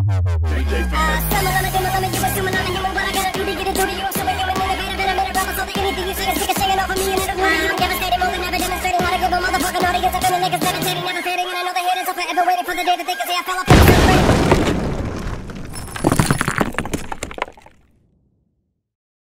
Devastating, more than never demonstrating, and I know the haters are forever waiting for the day that they can say I fell off.